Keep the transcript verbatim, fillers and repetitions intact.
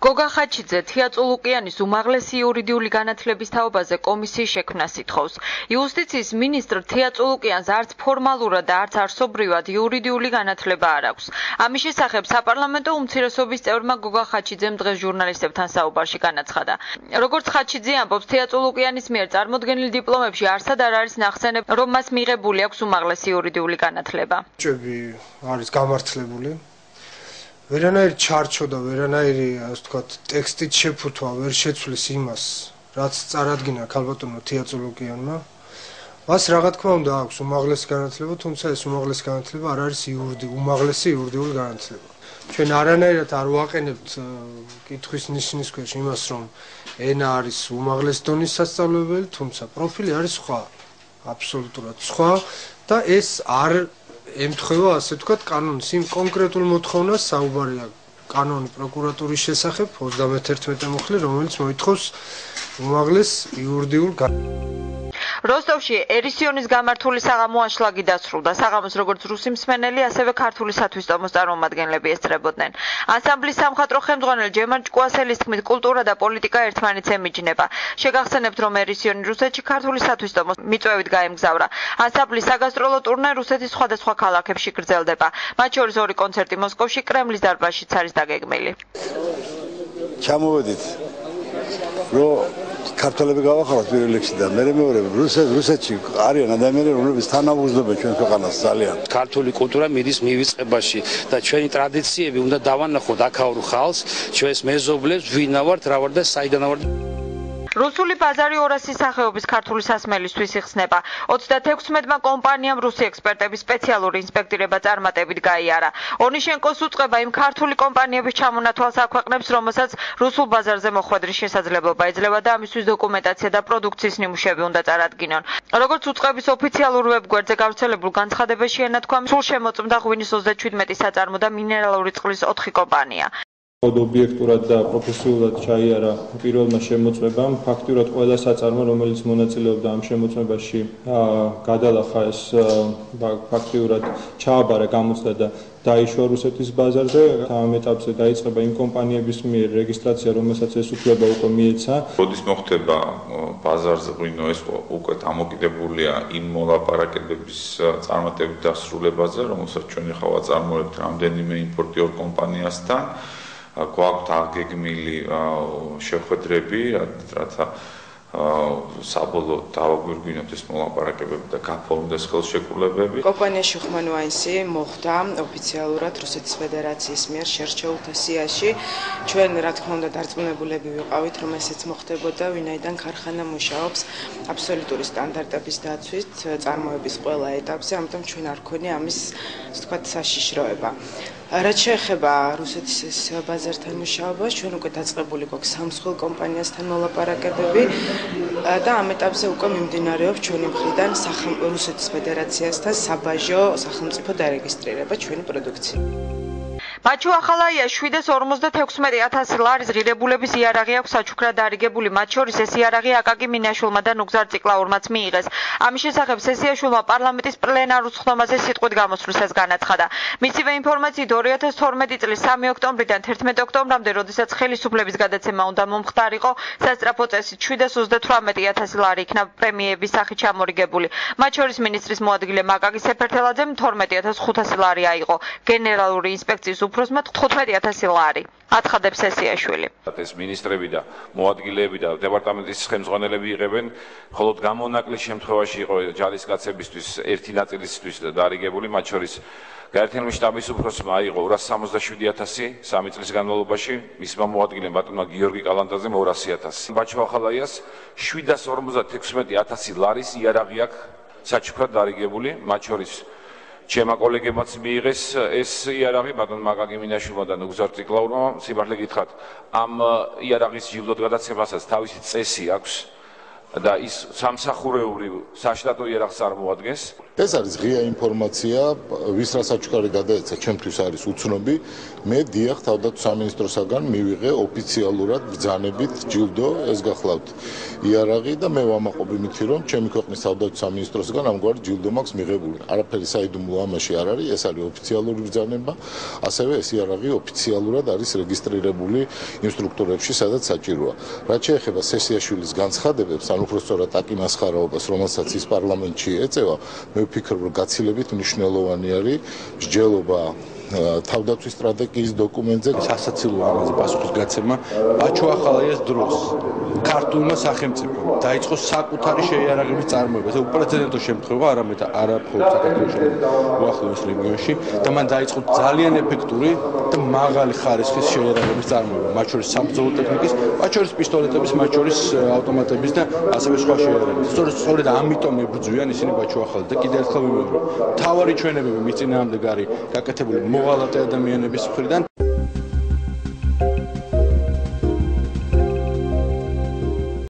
გოგა ხაჩიძე თეატრულუკიანის უმაღლესი იურიდიული განათლების თაობაზე კომისიის შექმნას ითხოვს. იუსტიციის მინისტრ თეატრულუკიანს არც ფორმალურად და არც არსობრივად იურიდიული განათლება არ აქვს. ამის შესახებ საპარლამენტო უმცირესობის წევრმა გოგა ხაჩიძემ დღეს ჟურნალისტებთან საუბარში განაცხადა. როგორც ხაჩიძე ამბობს, თეატრულუკიანის მიერ წარმოდგენილ დიპლომებში არსად არ არის ნახსენები, რომ მას მიღებული აქვს უმაღლესი იურიდიული განათლება. ჭები არის გამართლებული. ვერანაირი ჩარჩო და ვერანაირი, ასე ვთქვათ, ტექსტით შეფუთვა ვერ შეცვლის იმას, რაც წარადგინა ქალბატონო თეატრულუკიანმა. მას რა თქმა უნდა აქვს უმაღლესი განათლება, თუმცა ეს უმაღლესი განათლება არ არის იურიდი, უმაღლესი იურიდიული განათლება. ჩვენ არანაირად არ ვაყენებთ კითხვის ნიშნის ქვეშ იმას, რომ ენა არის უმაღლესი დონის სასწავლებელი, თუმცა პროფილი არის სხვა, აბსოლუტურად სხვა და ეს არ ემთხვევა, ასე ვთქვათ, კანონის იმ კონკრეტულ მოთხოვნას, საუბარია კანონი პროკურატურის შესახებ ოცდამეთერთმეტე მუხლი, რომელიც მოითხოვს უმაღლეს იურიდიულ განათლებას. როსტოვში ერისიონის გამართული საღამო ანშლაგი დასრულდა. საღამოს როგორც რუსი მსმენელი, ასევე ქართული სათვისტომოს წარმომადგენლები ესწრებოდნენ. ანსამბლის სამხატვრო ხელმძღვანელ ჯემარ ჭკუასელის თქმით, კულტურა და პოლიტიკა ერთმანეთს ემიჯნება. შეგახსენებთ, რომ ერისიონი რუსეთში ქართული სათვისტომოს მიწვევით გაემგზავრა. ანსამბლის საგასტროლო ტურნე რუსეთის სხვადასხვა ქალაქებში გრძელდება. მათ შორის ორი კონცერტი მოსკოვში, კრემლის დარბაზშიც არის დაგეგმილი. ჩამოვედით, რომ ქართველები გავახარავთ პირველ რიგში და მე მეორე რუსეთ რუსეთში არიან ადამიანები, რომლებიც თანაუგრძნობენ ჩვენ ქვეყანას ძალიან. ქართული კულტურა მიდის მივიწყებაში და ჩვენი ტრადიციები უნდა დავანახოთ აქაურ ხალხს, ჩვენს მეზობლებს, ვინა ვართ, რა ვართ და საიდან ვართ. რუსული ბაზარი ორასი სახეობის ქართული სასმელისთვის იხსნება. ოცდათექვსმეტმა კომპანიამ რუსი ექსპერტების სპეციალური ინსპექტირება წარმატებით გაიარა. ორნიშენკოს უწყება იმ ქართული კომპანიების ჩამონათვალს აქვეყნებს, რომელსაც რუსულ ბაზარზე მოხვედრის შესაძლებლობა ეძლევა და ამისთვის დოკუმენტაცია და პროდუქციის ნიმუშები უნდა წარადგინონ. როგორც უწყების ოფიციალურ ვებგვერდზე გავრცელებულ განცხადებაში ენათქვა, სულ შემოწმდა ღვინის ოცდაჩვიდმეტი საწარმო და მინერალური წყლის ოთხი კომპანია. ობიექტურად და პროფესიულად ჩაიარა პირველმა შემოწმებამ. ფაქტურად ყველა საწარმო, რომელიც მონაწილეობდა ამ შემოწმებაში, გადალახა ეს ფაქტურად ჩააბარა, გამოცდა და დაიშვა რუსეთის ბაზარზე. ამ ეტაპზე დაიწყება იმ კომპანიების მიერ რეგისტრაცია, რომელსაც ეს უფლება უკვე მიეცა. როდის მოხდება ბაზარზე ღვინო, ეს უკვე დამოკიდებულია იმ მოლაპარაკებების წარმატებით დასრულებაზე, რომელსაც ჩვენ ახლა ვაწარმოებთ რამდენიმე იმპორტიორ კომპანიასთან. გვაქვთ აღგეგმილი შეხვედრები, რათა საბოლოოდ დავაგვირგვინოთ ეს მოლაპარაკებები და გაფორმდეს ხელშეკრულებები. კომპანია შუხმანვაინსი მოხვდა ოფიციალურად რუსეთის ფედერაციის მიერ შერჩეულთა სიაში. ჩვენ რა თქმა უნდა დარწმუნებულები ვიყავით, რომ ესეც მოხდებოდა, ვინაიდან ქარხანა მუშაობს აბსოლუტური სტანდარტების დაცვით წარმოების ყველა ეტაპზე, ამიტომ ჩვენ არ გვქონია ამის, ასე ვთქვათ, საშიშროება. რაც შეეხება რუსეთის ეს ბაზართან მუშაობას, ჩვენ უკვე დაწყებული გვაქვს სამსხვილ კომპანიასთან მოლაპარაკებები და ამ ეტაპზე უკვე მიმდინარეობს ჩვენი მხრიდან რუსეთის ფედერაციასთან საბაჟო სახელმწიფო დარეგისტრირება ჩვენი პროდუქცია. მაჩუ ახალაია შვიდას ორმოცდათექვსმეტი ათასი ლარის ღირებულების იარაღი აქვს საჩუქრად დარიგებული, მათ შორის ეს იარაღი აკაკი მინაშვილმა და ნუგზარ ციკლაურმაც მიიღეს. ამის შესახებ სესიაშვილმა პარლამენტის პლენარულ სხდომაზე სიტყვით გამოსვლისას განაცხადა. მისივე ინფორმაციით ორი ათას თორმეტი წლის სამი ოქტომბრიდან თერთმეტი ოქტომბრამდე, როდესაც ხელისუფლების გადაცემა უნდა მომხდარიყო, სასწრაფო წესით შვიდას ოცდათვრამეტი ათასი ლარი იქნა პრემიების სახით ჩამორიგებული. მათ შორის მინისტრის მოადგილე მაკაკი სეფერთელაძემ თორმეტი ათას ხუთასი ლარი აიღო. გენერალური ინსპექციის უფროსმა თხუთმეტი ათასი ლარი. აცხადებს სესიაშვილი. ეს მინისტრები და მოადგილეები და დეპარტამენტის ხელმძღვანელები იღებენ, მხოლოდ გამონაკლის შემთხვევაში იყო ჯალისკაცებისთვის ერთი ნაწილისთვის დარიგებული, მათ შორის გაერთიანებული შტაბის უფროსმა აიღო ორას სამოცდაშვიდი ათასი სამი წლის განმავლობაში, მისმა მოადგილემ ბატონმა გიორგი კალანდაძემ ორასი ათასი. ბაჩუ ახალაიას შვიდას ორმოცდათექვსმეტი ათასი ლარის იარაღი აქვს საჩუქრად დარიგებული, მათ შორის ჩემმა კოლეგებმაც მიიღეს ეს იარაღი, ბატონ მაკაკი მინაშვილმა და ნუგზარ ციკლაურმა. სიმართლე გითხრათ, ამ იარაღის ჯილდოდ გადაცემასაც თავისი წესი აქვს და ის სამსახურეული საშტატო იარაღს წარმოადგენს. ეს არის ღია ინფორმაცია, ვის რა საჩუქარი გადაეცა, ჩემთვის არის უცნობი. მე დიახ თავდაცვის სამინისტროსაგან მივიღე ოფიციალურად ბრძანებით ჯილდო, ეს გახლავთ იარაღი და მე ვამაყობ იმით, რომ ჩემი ქვეყნის თავდაცვის სამინისტროსაგან ამგვარი ჯილდო მაქვს მიღებული. არაფერი საიდუმლო ამაში არ არის, ეს არის ოფიციალური ბრძანება, ასევე ეს იარაღი ოფიციალურად არის რეგისტრირებული იმ სტრუქტურებში, სადაც საჭიროა. რაც შეეხება სესიაშვილის განცხადებებს, ან უფრო სწორად აკიმას ხარაობას, რომელსაც ის პარლამენტში ეწევა, მე ვფიქრობ, რომ გაცილებით მნიშვნელოვანი არის მსჯელობა თავდაცვის სტრატეგიის დოკუმენტზე. სასაცილო ამაზე პასუხის გაცემა აჩვენხალიეს დროს ქართულმა სახელმწიფომ დაიწყო საკუთარი შეიარაღების წარმოება. ეს უპრეცედენტო შემთხვევა არამედ არა მხოლოდ საქართველოში, უახლოეს რეგიონში და მან დაიწყო ძალიან ეფექტური და მაღალი ხარისხის შეიარაღების წარმოება, მათ შორის საბრძოლო ტექნიკის, მათ შორის პისტოლეტების, მათ შორის ავტომატების და ასევე სხვა შეიარაღების. სწორედ სწორედ ამიტომ ებრძვიან ისინი ბაჩუახალს და კიდევ ერთხელ ვიმეორებ, მთავარი ჩვენებები მის წინააღმდეგ არის გაკეთებული მოღალატე ადამიანების მხრიდან.